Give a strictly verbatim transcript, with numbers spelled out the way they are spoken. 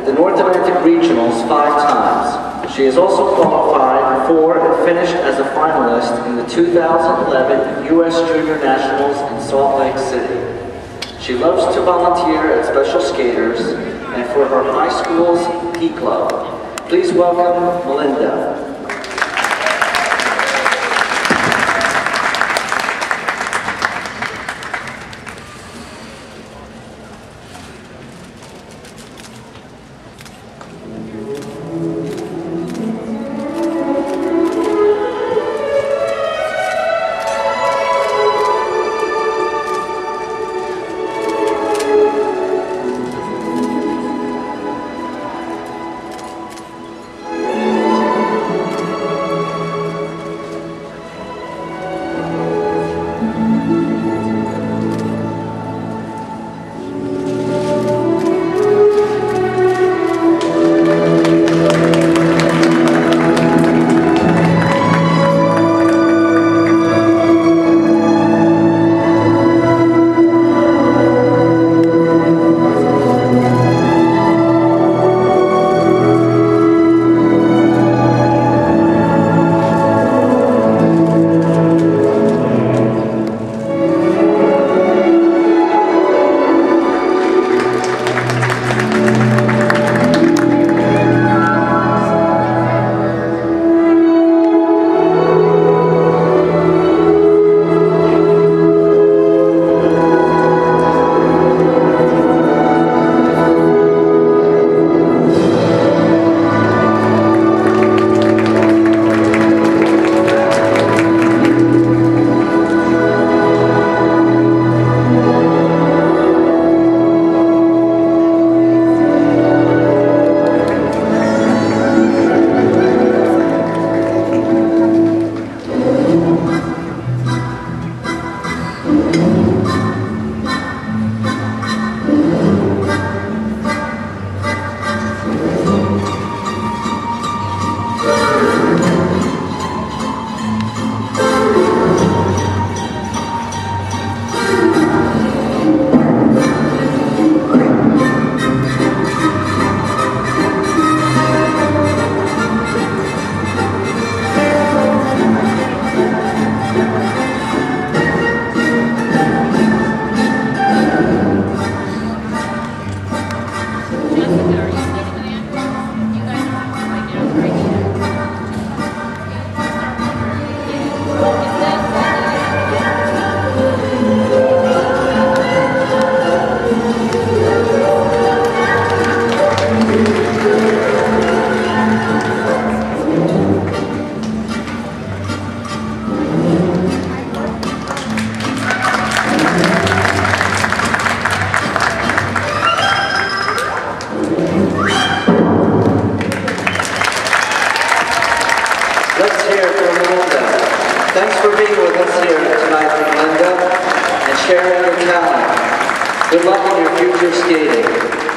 the North Atlantic Regionals five times. She has also qualified for and finished as a finalist in the two thousand eleven U S Junior Nationals in Salt Lake City. She loves to volunteer at Special Skaters and for her high school's P Club. Please welcome Melinda. Thanks for being with us here tonight, Melinda, and sharing your talent. Good luck in your future skating.